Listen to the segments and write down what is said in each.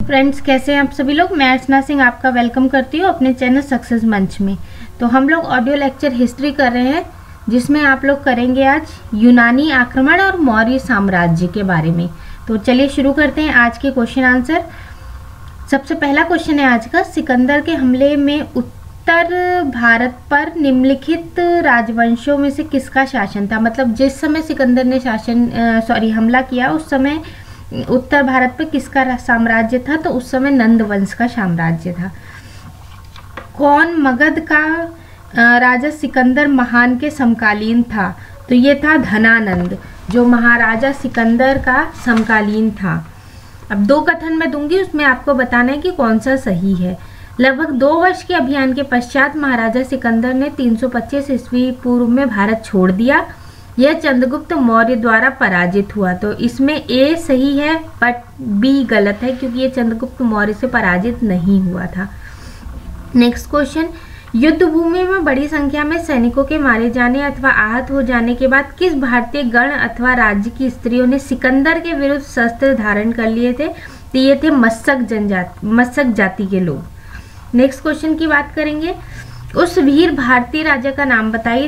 Friends, कैसे हैं आप सभी लोग। मैं अर्चना सिंह आपका वेलकम करती हूँ अपने चैनल सक्सेस मंच में। तो हम लोग ऑडियो लेक्चर हिस्ट्री कर रहे हैं, जिसमें आप लोग करेंगे आज यूनानी आक्रमण और मौर्य साम्राज्य के बारे में। तो चलिए शुरू करते हैं आज के क्वेश्चन आंसर। सबसे पहला क्वेश्चन है आज का, सिकंदर के हमले में उत्तर भारत पर निम्नलिखित राजवंशों में से किसका शासन था। मतलब जिस समय सिकंदर ने हमला किया उस समय उत्तर भारत पे किसका साम्राज्य था, तो उस समय नंद वंश का साम्राज्य था। कौन मगध का राजा सिकंदर महान के समकालीन था, तो ये था धनानंद, जो महाराजा सिकंदर का समकालीन था। अब दो कथन मैं दूंगी, उसमें आपको बताना है कि कौन सा सही है। लगभग 2 वर्ष के अभियान के पश्चात महाराजा सिकंदर ने 325 ईस्वी पूर्व में भारत छोड़ दिया। यह चंद्रगुप्त मौर्य द्वारा पराजित हुआ। तो इसमें ए सही है बट बी गलत है, क्योंकि ये चंद्रगुप्त मौर्य से पराजित नहीं हुआ था। नेक्स्ट क्वेश्चन, युद्ध भूमि में बड़ी संख्या में सैनिकों के मारे जाने अथवा आहत हो जाने के बाद किस भारतीय गण अथवा राज्य की स्त्रियों ने सिकंदर के विरुद्ध शस्त्र धारण कर लिए थे, तो ये थे मत्सक जाति के लोग। नेक्स्ट क्वेश्चन की बात करेंगे, उस वीर भारतीय राजा का नाम बताइए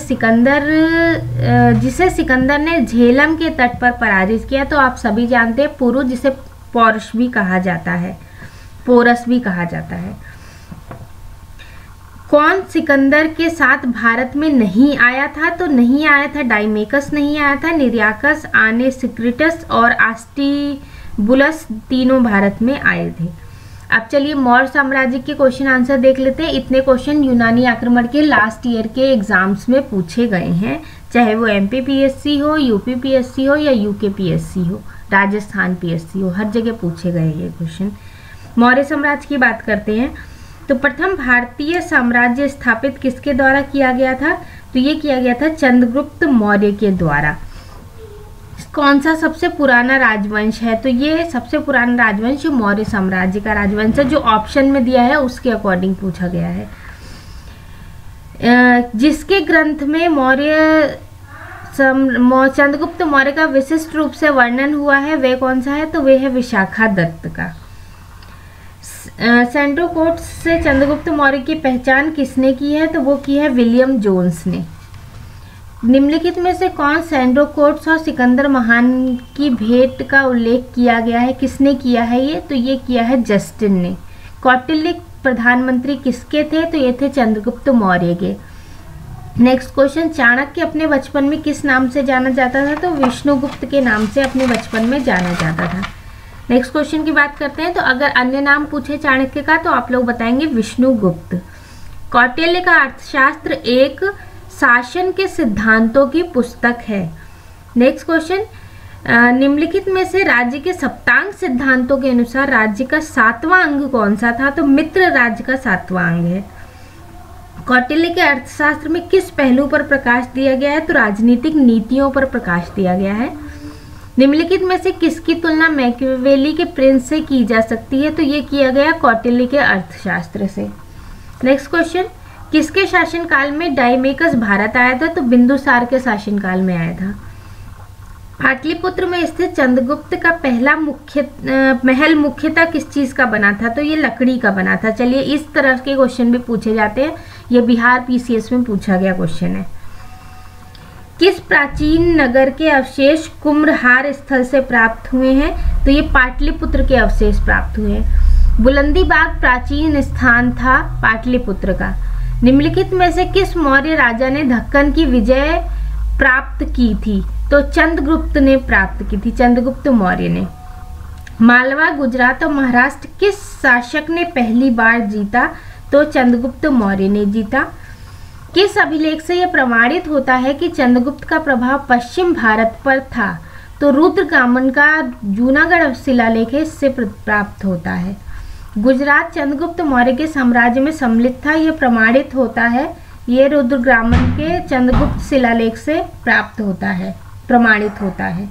जिसे सिकंदर ने झेलम के तट पर पराजित किया। तो आप सभी जानते हैं पुरु, जिसे पोरस भी कहा जाता है। कौन सिकंदर के साथ भारत में नहीं आया था, तो नहीं आया था डाइमेकस नहीं आया था, निर्याकस, आनेसिक्रिटस और आस्टिबुलस तीनों भारत में आए थे। अब चलिए मौर्य साम्राज्य के क्वेश्चन आंसर देख लेते हैं। इतने क्वेश्चन यूनानी आक्रमण के लास्ट ईयर के एग्जाम्स में पूछे गए हैं, चाहे वो MPPSC हो, UPPSC हो या UKPSC हो, राजस्थान PSC हो, हर जगह पूछे गए ये क्वेश्चन। मौर्य साम्राज्य की बात करते हैं, तो प्रथम भारतीय साम्राज्य स्थापित किसके द्वारा किया गया था, तो ये किया गया था चंद्रगुप्त मौर्य के द्वारा। कौन सा सबसे पुराना राजवंश है, तो ये सबसे पुराना राजवंश मौर्य साम्राज्य का राजवंश है, जो ऑप्शन में दिया है उसके अकॉर्डिंग पूछा गया है। जिसके ग्रंथ में चंद्रगुप्त मौर्य का विशिष्ट रूप से वर्णन हुआ है, वे कौन सा है, तो वे है विशाखा दत्त का। सेंट्रो कोट्स से चंद्रगुप्त मौर्य की पहचान किसने की है, तो वो की है विलियम जोन्स ने। निम्नलिखित में से कौन सैंड्रो कोट्स और सिकंदर महान की भेंट का उल्लेख किया गया है, किसने किया है ये, तो ये किया है जस्टिन ने। कौटिल्य प्रधानमंत्री किसके थे, तो ये थे चंद्रगुप्त मौर्य के। नेक्स्ट क्वेश्चन, चाणक्य अपने बचपन में किस नाम से जाना जाता था, तो विष्णुगुप्त के नाम से अपने बचपन में जाना जाता था। नेक्स्ट क्वेश्चन की बात करते हैं, तो अगर अन्य नाम पूछे चाणक्य का तो आप लोग बताएंगे विष्णुगुप्त। कौटिल्य का अर्थशास्त्र एक शासन के सिद्धांतों की पुस्तक है। नेक्स्ट क्वेश्चन, निम्नलिखित में से राज्य के सप्तांग सिद्धांतों के अनुसार राज्य का 7वां अंग कौन सा था, तो मित्र राज्य का 7वां अंग है। कौटिल्य के अर्थशास्त्र में किस पहलू पर प्रकाश दिया गया है, तो राजनीतिक नीतियों पर प्रकाश दिया गया है। निम्नलिखित में से किसकी तुलना मैकियावेली के प्रिंस से की जा सकती है, तो ये किया गया कौटिल्य के अर्थशास्त्र से। नेक्स्ट क्वेश्चन, किसके शासनकाल में डाइमेकस भारत आया था, तो बिंदुसार के शासनकाल में आया था। पाटलिपुत्र में स्थित चंद्रगुप्त का पहला महल मुख्यतः किस चीज का बना था, तो ये लकड़ी का बना था। चलिए इस तरह के क्वेश्चन भी पूछे जाते हैं, ये बिहार PCS में पूछा गया क्वेश्चन है। किस प्राचीन नगर के अवशेष कुम्भहार स्थल से प्राप्त हुए हैं, तो ये पाटलिपुत्र के अवशेष प्राप्त हुए हैं। बुलंदी बाग प्राचीन स्थान था पाटलिपुत्र का। निम्नलिखित में से किस मौर्य राजा ने दक्कन की विजय प्राप्त की थी, तो चंद्रगुप्त ने प्राप्त की थी, चंद्रगुप्त मौर्य ने। मालवा, गुजरात और महाराष्ट्र किस शासक ने पहली बार जीता, तो चंद्रगुप्त मौर्य ने जीता। किस अभिलेख से यह प्रमाणित होता है कि चंद्रगुप्त का प्रभाव पश्चिम भारत पर था, तो रुद्रगामन का जूनागढ़ शिलालेख इससे प्राप्त होता है। गुजरात चंद्रगुप्त मौर्य के साम्राज्य में सम्मिलित था, यह प्रमाणित होता है, ये रुद्रग्रामन के चंद्रगुप्त शिलालेख से प्राप्त होता है, प्रमाणित होता है।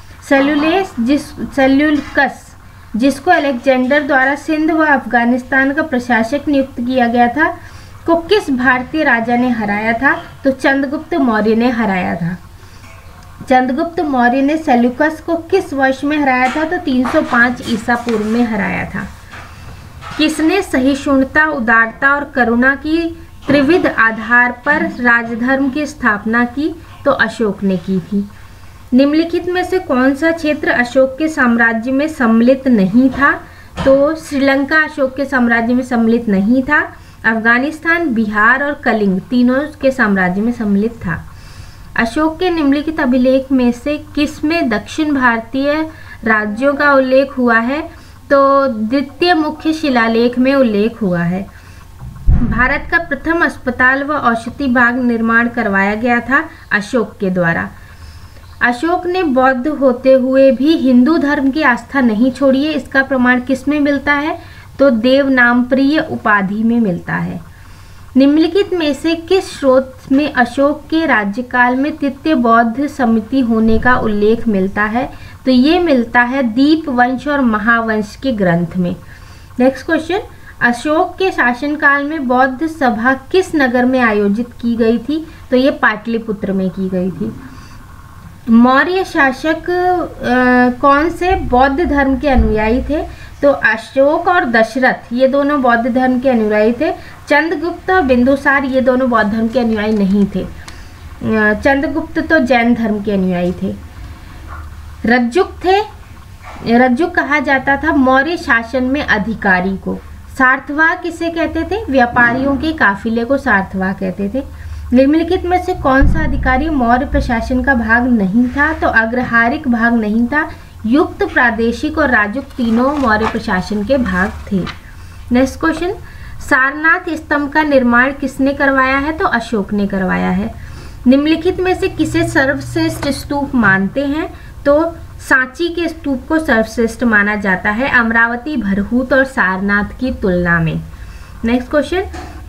सेल्यूकस जिसको अलेक्जेंडर द्वारा सिंध व अफगानिस्तान का प्रशासक नियुक्त किया गया था, को किस भारतीय राजा ने हराया था, तो चंद्रगुप्त मौर्य ने हराया था। चंद्रगुप्त मौर्य ने सेल्यूकस को किस वर्ष में हराया था? तो 305 ईसा पूर्व में हराया था। किसने सहिष्णुता, उदारता और करुणा की त्रिविध आधार पर राजधर्म की स्थापना की? तो अशोक ने की थी। निम्नलिखित में से कौन सा क्षेत्र अशोक के साम्राज्य में सम्मिलित नहीं था? तो श्रीलंका अशोक के साम्राज्य में सम्मिलित नहीं था। अफगानिस्तान, बिहार और कलिंग तीनों के साम्राज्य में सम्मिलित था। अशोक के निम्नलिखित अभिलेख में से किसमें दक्षिण भारतीय राज्यों का उल्लेख हुआ है? तो द्वितीय मुख्य शिलालेख में उल्लेख हुआ है। भारत का प्रथम अस्पताल व औषधि बाग निर्माण करवाया गया था अशोक के द्वारा। अशोक ने बौद्ध होते हुए भी हिंदू धर्म की आस्था नहीं छोड़ी है। इसका प्रमाण किसमें मिलता है? तो देवनामप्रिय उपाधि में मिलता है। निम्नलिखित में से किस स्रोत में अशोक के राज्यकाल में तृतीय बौद्ध समिति होने का उल्लेख मिलता है? तो ये मिलता है दीपवंश और महावंश के ग्रंथ में। नेक्स्ट क्वेश्चन, अशोक के शासनकाल में बौद्ध सभा किस नगर में आयोजित की गई थी? तो ये पाटलिपुत्र में की गई थी। मौर्य शासक कौन से बौद्ध धर्म के अनुयायी थे? तो अशोक और दशरथ ये दोनों बौद्ध धर्म के अनुयायी थे। चंद्रगुप्त और बिंदुसार ये दोनों बौद्ध धर्म के अनुयायी नहीं थे। चंद्रगुप्त तो जैन धर्म के अनुयायी थे। रज्जुक थे। रज्जुक कहा जाता था मौर्य शासन में अधिकारी को। सार्थवाह किसे कहते थे? व्यापारियों के काफिले को सार्थवाह कहते थे। निम्नलिखित में से कौन सा अधिकारी मौर्य प्रशासन का भाग नहीं था? तो अग्रहारिक भाग नहीं था। युक्त, प्रादेशिक और राजुक तीनों मौर्य प्रशासन के भाग थे। नेक्स्ट क्वेश्चन, सारनाथ स्तंभ का निर्माण किसने करवाया है? तो अशोक ने करवाया है। निम्नलिखित में से किसे सर्वश्रेष्ठ स्तूप मानते हैं? तो सांची के स्तूप को सर्वश्रेष्ठ माना जाता है अमरावती, भरहूत और सारनाथ की तुलना में। नेक्स्ट क्वेश्चन,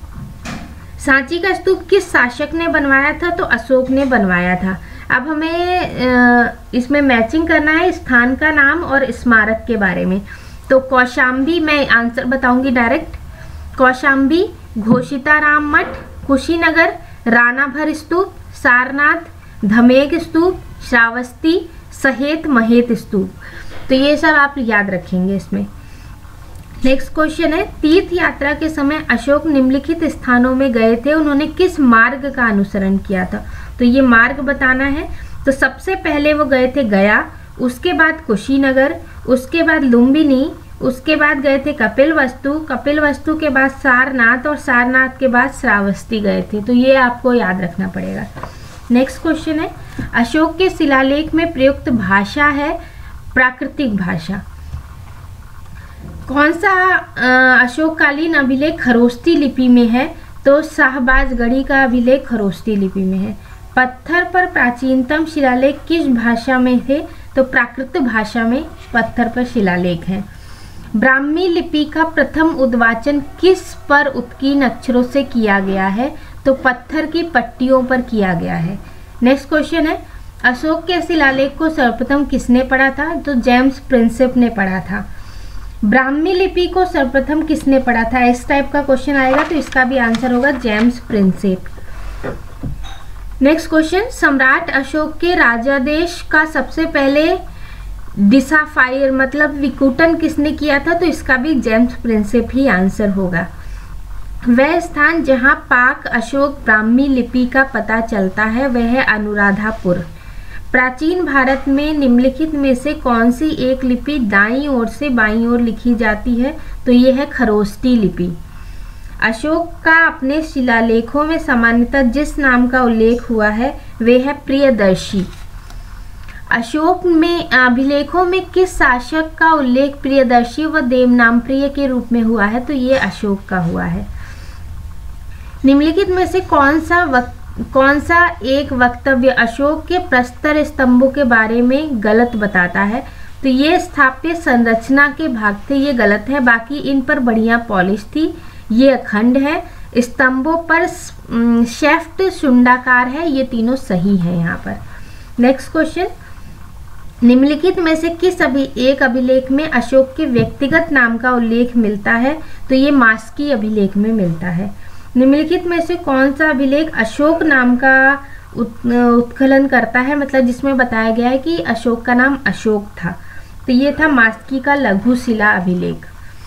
सांची का स्तूप किस शासक ने बनवाया था? तो अशोक ने बनवाया था। अब हमें इसमें मैचिंग करना है स्थान का नाम और स्मारक के बारे में। तो कौशाम्बी, मैं आंसर बताऊंगी डायरेक्ट। कौशाम्बी, घोषिताराम मठ, कुशीनगर, रानाभर स्तूप, सारनाथ, धमेग स्तूप, श्रावस्ती, सहेत महेत स्तूप। तो ये सब आप याद रखेंगे इसमें। नेक्स्ट क्वेश्चन है, तीर्थ यात्रा के समय अशोक निम्नलिखित स्थानों में गए थे, उन्होंने किस मार्ग का अनुसरण किया था? तो ये मार्ग बताना है। तो सबसे पहले वो गए थे गया, उसके बाद कुशीनगर, उसके बाद लुम्बिनी, उसके बाद गए थे कपिलवस्तु, कपिलवस्तु के बाद सारनाथ और सारनाथ के बाद श्रावस्ती गए थे। तो ये आपको याद रखना पड़ेगा। नेक्स्ट क्वेश्चन है, अशोक के शिलालेख में प्रयुक्त भाषा है प्राकृतिक भाषा। कौन सा अशोककालीन अभिलेख खरोष्ठी लिपि में है? तो शाहबाजगढ़ी का अभिलेख खरोष्ठी लिपि में है। पत्थर पर प्राचीनतम शिलालेख किस भाषा में थे? तो प्राकृत भाषा में पत्थर पर शिलालेख है। ब्राह्मी लिपि का प्रथम उद्वाचन किस पर उत्कीर्ण अक्षरों से किया गया है? तो पत्थर की पट्टियों पर किया गया है। नेक्स्ट क्वेश्चन है, अशोक के शिलालेख को सर्वप्रथम किसने पढ़ा था? तो जेम्स प्रिंसेप ने पढ़ा था। ब्राह्मी लिपि को सर्वप्रथम किसने पढ़ा था? इस टाइप का क्वेश्चन आएगा तो इसका भी आंसर होगा जेम्स प्रिंसेप। नेक्स्ट क्वेश्चन, सम्राट अशोक के राजादेश का सबसे पहले डिसाफायर मतलब विकुटन किसने किया था? तो इसका भी जेम्स प्रिंसेप ही आंसर होगा। वह स्थान जहां पाक अशोक ब्राह्मी लिपि का पता चलता है वह है अनुराधापुर। प्राचीन भारत में निम्नलिखित में से कौन सी एक लिपि दाईं ओर से बाईं ओर लिखी जाती है? तो ये है खरोष्ठी लिपि। अशोक का अपने शिलालेखों में सामान्यतः जिस नाम का उल्लेख हुआ है वे है प्रियदर्शी। अशोक में अभिलेखों में किस शासक का उल्लेख प्रियदर्शी व देवनामप्रिय के रूप में हुआ है? तो ये अशोक का हुआ है। निम्नलिखित में से कौन सा एक वक्तव्य अशोक के प्रस्तर स्तंभों के बारे में गलत बताता है? तो ये स्थापत्य संरचना के भाग थे, ये गलत है। बाकी इन पर बढ़िया पॉलिश थी। ये अखंड है। स्तंभों पर शेफ्ट शुंडाकार है। ये तीनों सही है यहाँ पर। नेक्स्ट क्वेश्चन, निम्नलिखित में से किस एक अभिलेख में अशोक के व्यक्तिगत नाम का उल्लेख मिलता है? तो ये मास्की अभिलेख में मिलता है। निम्नलिखित में से कौन सा अभिलेख अशोक नाम का उत्खनन करता है, मतलब जिसमें बताया गया है कि अशोक का नाम अशोक था। तो ये था मास्की का लघु शिला अभिलेख।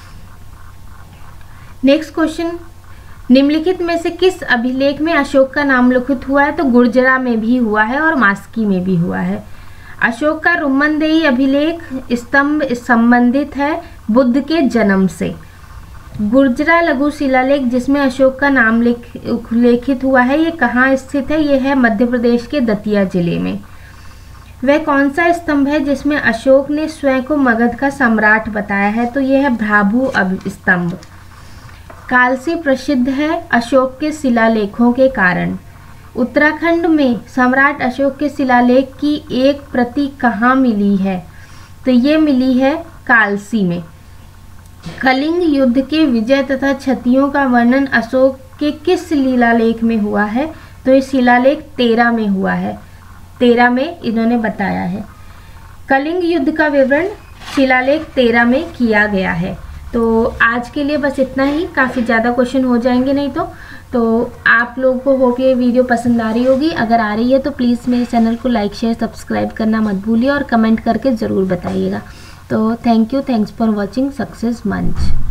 नेक्स्ट क्वेश्चन, निम्नलिखित में से किस अभिलेख में अशोक का नाम लिखित हुआ है? तो गुर्जरा में भी हुआ है और मास्की में भी हुआ है। अशोक का रुमनदेही अभिलेख स्तंभ संबंधित है बुद्ध के जन्म से। गुर्जरा लघु शिलालेख जिसमें अशोक का नाम उल्लेखित हुआ है, ये कहाँ स्थित है? ये है मध्य प्रदेश के दतिया जिले में। वह कौन सा स्तंभ है जिसमें अशोक ने स्वयं को मगध का सम्राट बताया है? तो यह है भ्राभु स्तंभ। कालसी प्रसिद्ध है अशोक के शिलालेखों के कारण। उत्तराखंड में सम्राट अशोक के शिलालेख की एक प्रति कहाँ मिली है? तो ये मिली है कालसी में। कलिंग युद्ध के विजय तथा क्षतियों का वर्णन अशोक के किस शिलालेख में हुआ है? तो ये शिलालेख 13 में हुआ है। 13 में इन्होंने बताया है। कलिंग युद्ध का विवरण शिलालेख 13 में किया गया है। तो आज के लिए बस इतना ही, काफ़ी ज़्यादा क्वेश्चन हो जाएंगे नहीं तो आप लोगों को हो के वीडियो पसंद आ रही होगी। अगर आ रही है तो प्लीज़ मेरे चैनल को लाइक शेयर सब्सक्राइब करना मत भूलिए और कमेंट करके ज़रूर बताइएगा। तो thank you, thanks for watching success मंच।